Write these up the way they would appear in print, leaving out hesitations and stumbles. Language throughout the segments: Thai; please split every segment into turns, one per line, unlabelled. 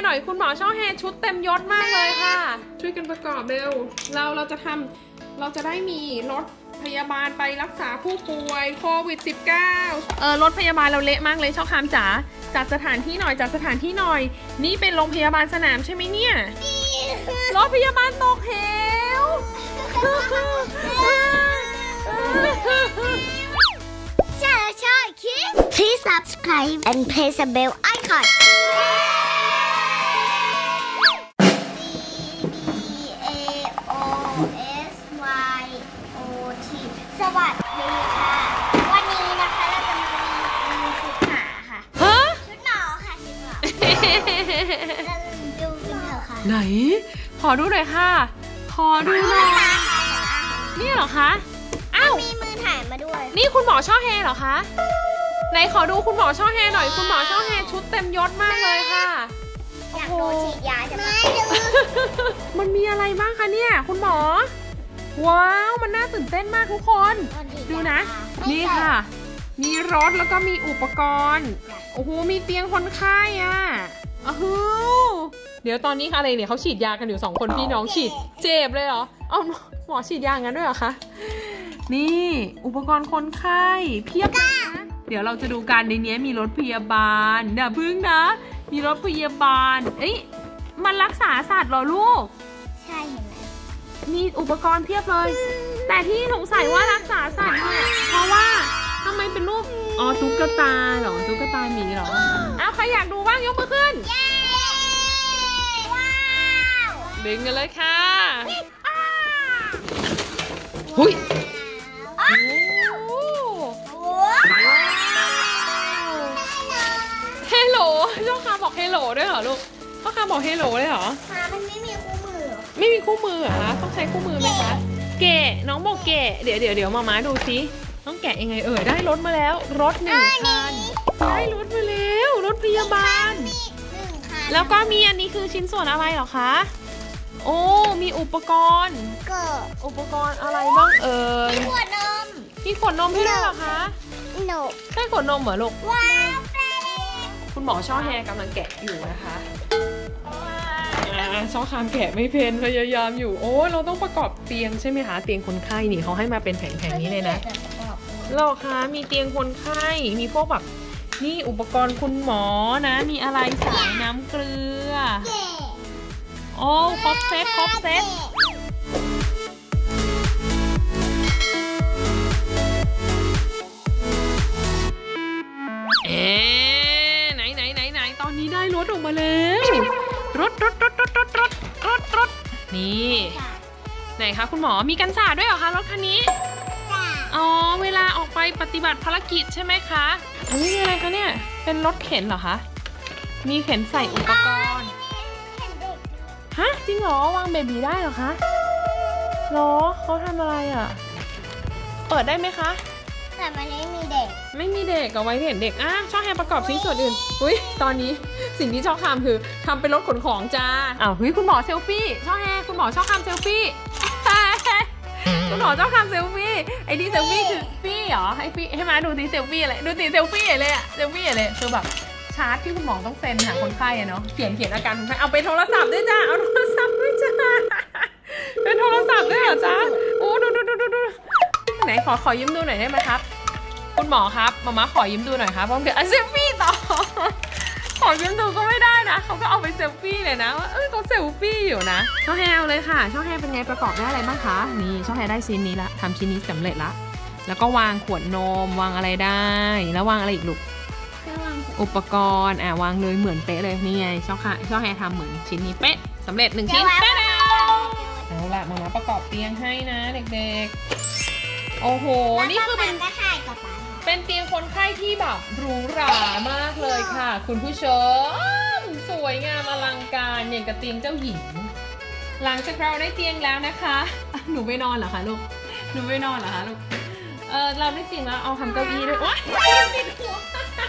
หน่อยคุณหมอช่อแฮชุดเต็มยศมากเลยค่ะช่วยกันประกอบเร็วเราจะได้มีรถพยาบาลไปรักษาผู้ป่วยโควิด -19 รถพยาบาลเราเละมากเลยช่อคามจ๋าจัดสถานที่หน่อยนี่เป็นโรงพยาบาลสนามใช่ไหมเนี่ยรถพยาบาลตกเหว
Please subscribe and press the bell icon. DAOSYOT สวัสดีค่ะ วันนี้นะคะเราจะมารีวิวชุดหมาค่ะชุดหมอค่ะชุดหมอเราดูกันเถอะค่ะ
ไหนขอดูหน่อยค่ะขอดูหน่อยนี่เหรอคะอ้าว
มีมือถ่ายมาด้วย
นี่คุณหมอช่อแฮเหรอคะไหนขอดูคุณหมอช่อแฮหน่อยคุณหมอช่อแฮชุดเต็มยศมากเลยค่ะ
อยากโดนฉีดยาจะไม่
มันมีอะไรบ้างคะเนี่ยคุณหมอว้าวมันน่าตื่นเต้นมากทุกคนดูนะนี่ค่ะมีรถแล้วก็มีอุปกรณ์โอ้โหมีเตียงคนไข้อ่ะเดี๋ยวตอนนี้อะไรเนี่ยเขาฉีดยากันอยู่2คนพี่น้องฉีดเจ็บเลยเหรอเอาหมอฉีดยางั้นด้วยเหรอคะนี่อุปกรณ์คนไข้เพียบเลยนะเดี๋ยวเราจะดูกันในนี้มีรถพยาบาลเดี๋ยวพึ่งนะมีรถพยาบาลมันรักษาสัตว์เหรอลูก
ใช่เห็นไหม
มีอุปกรณ์เพียบเลยแต่ที่สงสัยว่ารักษาสัตว์เนี่ยเพราะว่าทำไมเป็นรูปตุ๊กตาเหรอตุ๊กตาหมีเหรออ้าวใครอยากดูบ้างยกมือขึ้น
ว้าว
ดึงกันเลยค่ะหุ้ยเฮลโหลช่อคาบอกเฮลโหลด้วยเหรอลูกช่อคาบอกเฮลโหลเลยเหรอ
มันไม่มีคู่มือ
ไม่มีคู่มือเหรอคะต้องใช้คู่มือไหมคะแกะน้องบอกแกะเดี๋ยวมาดูซิต้องแกะยังไงได้รถมาแล้วรถ1 คันได้รถมาแล้วรถพยาบาลแล้วก็มีอันนี้คือชิ้นส่วนอะไรเหรอคะโอ้มีอุปกรณ์อะไรบ้าง
ขวดนม
มีขวดนมให้ด้วยเหรอคะใช่ขวดนมเหรอลูก
ว้าว
คุณหมอช่อแฮกำลังแกะอยู่นะคะช่อคามแกะไม่เป็นพยายามอยู่โอ้เราต้องประกอบเตียงใช่ไหมคะเตียงคนไข้นี่เขาให้มาเป็นแผงๆนี้เลยนะหรอคะมีเตียงคนไข้มีพวกแบบนี่อุปกรณ์คุณหมอนะมีอะไรสายน้ำเกลือโอ้ครบเซตไหนตอนนี้ได้รถออกมาแล้วรถนี่ไหนคะคุณหมอมีกันสาดด้วยเหรอคะรถคันนี้เวลาออกไปปฏิบัติภารกิจใช่ไหมคะอันนี้อะไรคะเนี่ยเป็นรถเข็นเหรอคะมีเข็นใส่อุปกรณ์ฮะจริงเหรอวางเบบีได้เหรอคะเหรอเขาทำอะไรอ่ะเปิดได้ไหมคะ
แต่มันไม่มีเด็ก
เอาไว้เห็นเด็กช่อแฮประกอบชิ้นส่วนอื่นตอนนี้สิ่งที่ช่อคามคือทำเป็นรถขนของจ้าคุณหมอเซลฟี่ช่อแฮคุณหมอช่อคามเซลฟี่คุณหมอช่อคามเซลฟี่ไอ้ที่เซลฟี่คือฟี่เหรอให้มาดูสิเซลฟี่อะไรดูสิเซลฟี่เลยอะเซลฟี่เลยคือแบบชาร์ตที่คุณหมอต้องเซ็นหาคนไข้เนาะเขียนอาการคนไข้เอาไปโทรศัพท์ด้วยจ้าเอาโทรศัพท์ด้วยจ้าเป็นโทรศัพท์ด้วยเหรอจ้าโอ้ดูไหนขอยิ้มดูหน่อยได้ไหมครับคุณหมอครับมาขอยิ้มดูหน่อยครับเพราะเดี๋ยวเซลฟี่ต่อขอยิ้มดูก็ไม่ได้นะเขาก็เอาไปเซลฟี่เลยนะว่าเขาเซลฟี่อยู่นะช่อแฮเลยค่ะช่อแฮเป็นไงประกอบได้อะไรบ้างคะนี่ช่อแฮได้ชิ้นนี้ละทำชิ้นนี้สำเร็จละแล้วก็วางขวดนมวางอะไรได้แล้ววางอะไรอีกลูกอุปกรณ์วางเลยเหมือนเป๊ะเลยนี่ไงช่อแฮทำเหมือนชิ้นนี้เป๊ะสำเร็จ1 ชิ้นเป๊ะแล้วเอาละมาประกอบเตียงให้นะเด็กๆโอ้โหนี่คือเป็นเตียงคนไข้ที่แบบหรูหรามากเลยค่ะคุณผู้ชมสวยงามอลังการอย่างกับเตียงเจ้าหญิงหลังจากเราได้เตียงแล้วนะคะหนูไม่นอนเหรอคะลูกเราได้เตียงแล้วเอาทำเก้าอี้ด้วยว้ายติดหัว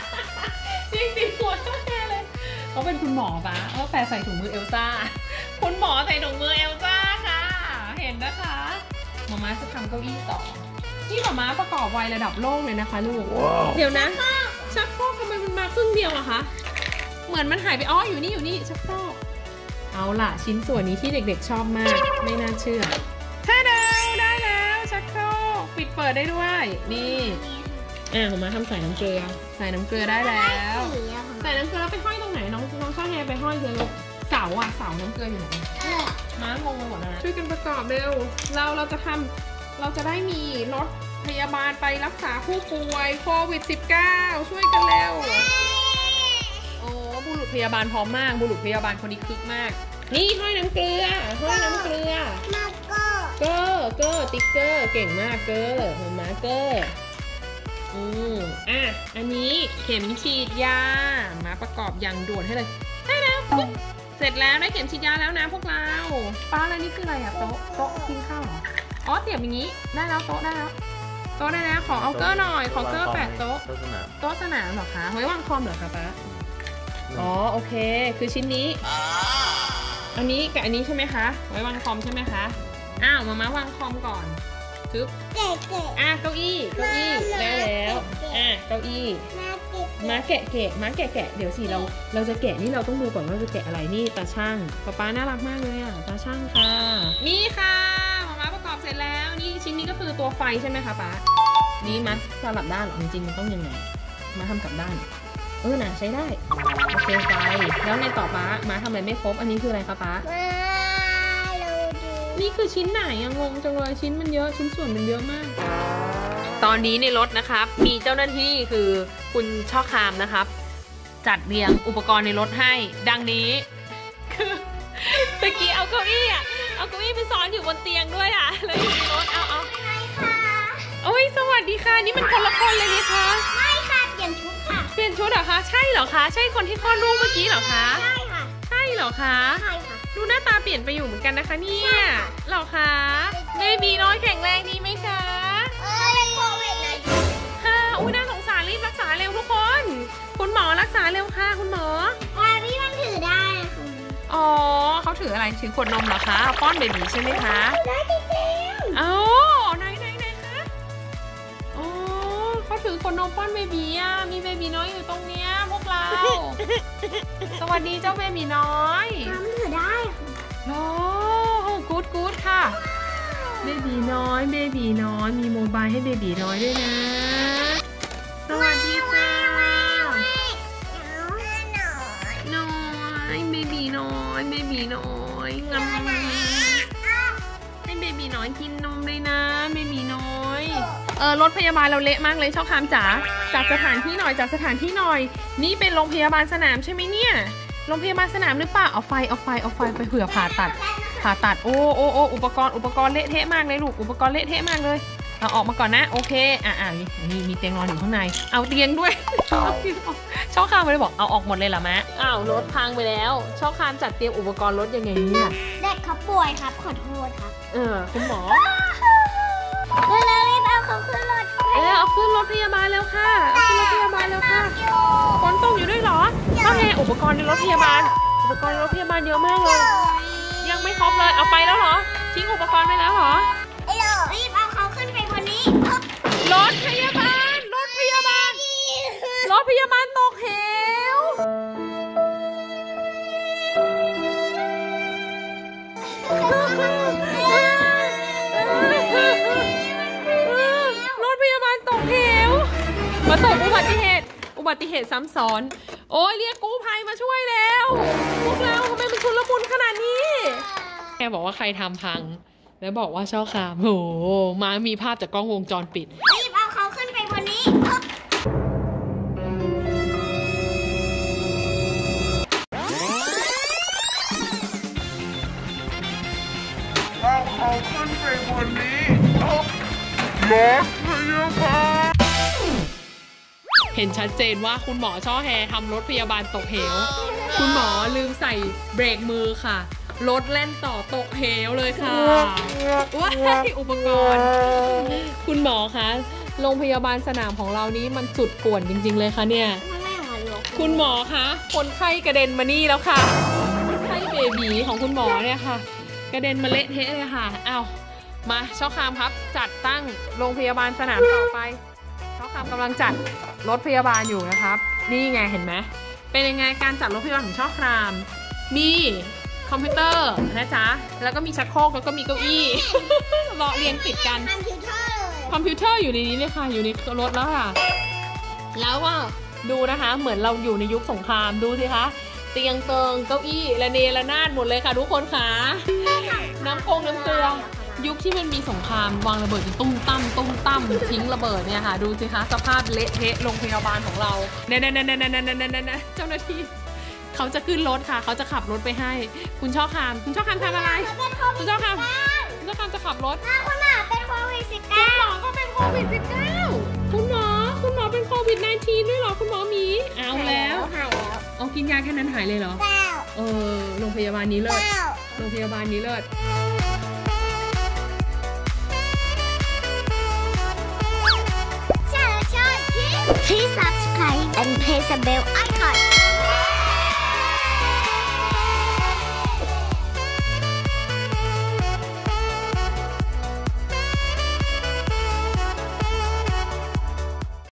แน่เลยเขาเป็นคุณหมอปะแต่ใส่ถุงมือเอลซ่าคุณหมอใส่ถุงมือเอลซ่าค่ะเห็นนะคะมาจะทำเก้าอี้ต่อที่มาประกอบไวระดับโลกเลยนะคะลูกเดี๋ยวนะชักโครกทำไมมันมาครึ่งเดียวอะคะเหมือนมันหายไปอ๋ออยู่นี่ชักโครกเอาล่ะชิ้นส่วนนี้ที่เด็กๆชอบมากไม่น่าเชื่อถ้าได้แล้วชักโครกปิดเปิดได้ด้วยนี่ผมมาทำใส่น้ำเกลือได้แล้วใส่น้ำเกลือแล้วไปห้อยตรงไหนน้องช่อแฮไปห้อยเลยลูกเสาน้ำเกลืออยู่ไหนม้างงไปหมดแล้วช่วยกันประกอบเร็วเราจะได้มีรถพยาบาลไปรักษาผู้ป่วยโควิด -19 ช่วยกันเร็วโอ้บุรุษพยาบาลพร้อมมากบุรุษพยาบาลคนนี้คึกมากนี่ห้อยน้ำเกลือมาเกอร์ติ๊กเกอร์เก่งมากเกอร์มาเกอร์อันนี้เข็มฉีดยามาประกอบอย่างด่วนให้เลยได้แล้วเสร็จแล้วได้เข็มฉีดยาแล้วนะพวกเราป้าแล้วนี่คืออะไรอะโต๊ะกินข้าวเหรออ๋อเสียบอย่างนี้ได้แล้วโต๊ะได้แล้วขอเอาเกอร์หน่อยขอเกอร์แปะโต๊ะสนามเหรอคะไว้วางคอมเหรอคะป้าอ๋อโอเคคือชิ้นนี้อันนี้กับอันนี้ใช่ไหมคะไว้วางคอมใช่ไหมคะมาวางคอมก่อนทึบเก้าอี้ได้แล้วเก้าอี้มาแกะเดี๋ยวสิเราจะแกะนี่เราต้องดูก่อนว่าจะแกะอะไรนี่ตาช่างป๊าน่ารักมากเลยตาช่างค่ะนี่ค่ะมาประกอบเสร็จแล้วนี่ชิ้นนี้ก็คือตัวไฟใช่ไหมคะป๊านี่มาสลับด้านหรอจริงๆมันต้องยังไงมาทำกับด้านน่ะใช้ได้โอเคไฟแล้วในต่อป๊ามาทำอะไรไม่ครบอันนี้คืออะไรคะป๊านี่คือชิ้นไหนงงจังเลยชิ้นมันเยอะชิ้นส่วนมันเยอะมากตอนนี้ในรถนะครับมีเจ้าหน้าที่คือคุณช่อคามนะครับจัดเรียงอุปกรณ์ในรถให้ดังนี้คือเมื่อกี้เอาเก้าอี้ไปซ้อนอยู่บนเตียงด้วยแล้วอยู่ในรถเอาโอ้ยสวัสดีค่ะนี่มันคนละคนเลยนี่คะ
ไม่ค่ะเปลี่ยนชุดค่ะ
เปลี่ยนชุดเหรอคะใช่เหรอคะใช่คนที่คลอดลูกเมื่อกี้เหรอคะ
ใช่ค่ะ
ใช่เหรอคะ
ใช่ค่ะ
ดูหน้าตาเปลี่ยนไปอยู่เหมือนกันนะคะเนี่ยเหรอคะเบบีน้อยแข็งแรงดีไหมคะ
เป็นโควิดเลย
ค่ะอุ้ยน่าสงสารรีบรักษาเร็วทุกคนคุณหมอรักษาเร็วค่ะคุณหมอ
พี่มันถือได้ค่ะ
อ๋อเขาถืออะไรถือขวดนมเหรอคะป้อนเบบีใช่ไหมคะ
ได้จริง
ไหนคะอ๋อเขาถือขวดนมป้อนเบบีมีเบบีน้อยอยู่ตรงเนี้ยพวกเราสวัสดีเจ้าเบบีน้อย
ถือได้
โอ้กู๊ดค่ะเบบีน้อยมีโมบายให้เบบีน้อยด้วยนะสวัสดีจ้าน้อยเบบีน้อยงำให้เบบีน้อยกินนมเลยนะเบบีน้อยรถพยาบาลเราเละมากเลยช่อคามจ๋าจากสถานที่หน่อยนี่เป็นโรงพยาบาลสนามใช่ไหมเนี่ยโรงพยาบาลสนามหรือเปล่าเอาไฟไปเผื่อผ่าตัดโอ้อุปกรณ์เละเทะมากเลยลูกอุปกรณ์เละเทะมากเลยเอาออกมาก่อนนะโอเคนี่มีเตียงนอนอยู่ข้างในเอาเตียงด้วยช่อคามเลยบอกเอาออกหมดเลยเหรอมะรถพังไปแล้วช่อคามจัดเตรียมอุปกรณ์รถยังไงเนี่ย
เด็กเขาป่วยครับขอโทษครับ
คุณหมอ
เรารีบเอาเขาขึ้นรถ
เอาขึ้นรถพยาบาลแล้วค่ะฝนตกอยู่ด้วยเหรอก็แค่อุปกรณ์ในรถพยาบาลเยอะมากเลยยังไม่ครบเลยเอาไปแล้วเหรอทิ้งอุปกรณ์ไปแล้วเหรอ
รีบเอาเขาขึ้นไปบนนี้
รถพยาบาลตกเหวประสบอุบัติเหตุซ้ำซ้อนโอ้ยเรียกกู้ภัยมาช่วยแล้วพวกเราทำไมมันชุลมุนขนาดนี้แกบอกว่าใครทำพังแล้วบอกว่าช่อคามโหมามีภาพจากกล้องวงจรปิด
รีบเอาเขาขึ้นไปบนนี้
เอาเขาขึ้นไปบนนี้รถพยาบาลเห็นชัดเจนว่าคุณหมอช่อแฮทำรถพยาบาลตกเหวคุณหมอลืมใส่เบรกมือค่ะรถแล่นต่อตกเหวเลยค่ะว้ายอุปกรณ์คุณหมอคะโรงพยาบาลสนามของเรานี้มันสุดป่วนจริงๆเลยค่ะเนี่ยคุณหมอคะคนไข้กระเด็นมานี่แล้วค่ะคนไข้เบบีของคุณหมอเนี่ยค่ะกระเด็นมาเละเทะเลยค่ะมาช่อคามครับจัดตั้งโรงพยาบาลสนามต่อไปช่อคามกำลังจัดรถพยาบาลอยู่นะครับนี่ไงเห็นไหมเป็นยังไงการจัดรถพยาบาลของช่อครามมีคอมพิวเตอร์นะจ๊ะแล้วก็มีชักโครกแล้วก็มีเก้าอี้ รอเรียงติดกันคอมพิวเตอร์อยู่ในนี้เลยค่ะอยู่ในรถแล้วค่ะแล้วก็ดูนะคะเหมือนเราอยู่ในยุคสงครามดูสิคะเตียงเติงเก้าอี้ระเนระนาดหมดเลยค่ะทุกคนค่ะน้ำเกลือยุคที่มันมีสงครามวางระเบิดตุ้มตั้มทิ้งระเบิดเนี่ยค่ะดูสิคะสภาพเละเทะโรงพยาบาลของเราเนี่ยเจ้าหน้าที่เขาจะขึ้นรถค่ะเขาจะขับรถไปให้คุณช่อคามทำอะไรคุณช่อคามจะขับรถ
คุณหมอเป็นโควิด -19
คุณหมอก็เป็นโควิด -19 คุณหมอเป็นโควิด -19 ด้วยเหรอคุณหมอหมีเอาแล้ว
หายแล้ว
เอากินยาแค่นั้นหายเลยเหรอโรงพยาบาลนี้เลิศโรงพยาบาลนี้เลิศ
Please subscribe and press the bell icon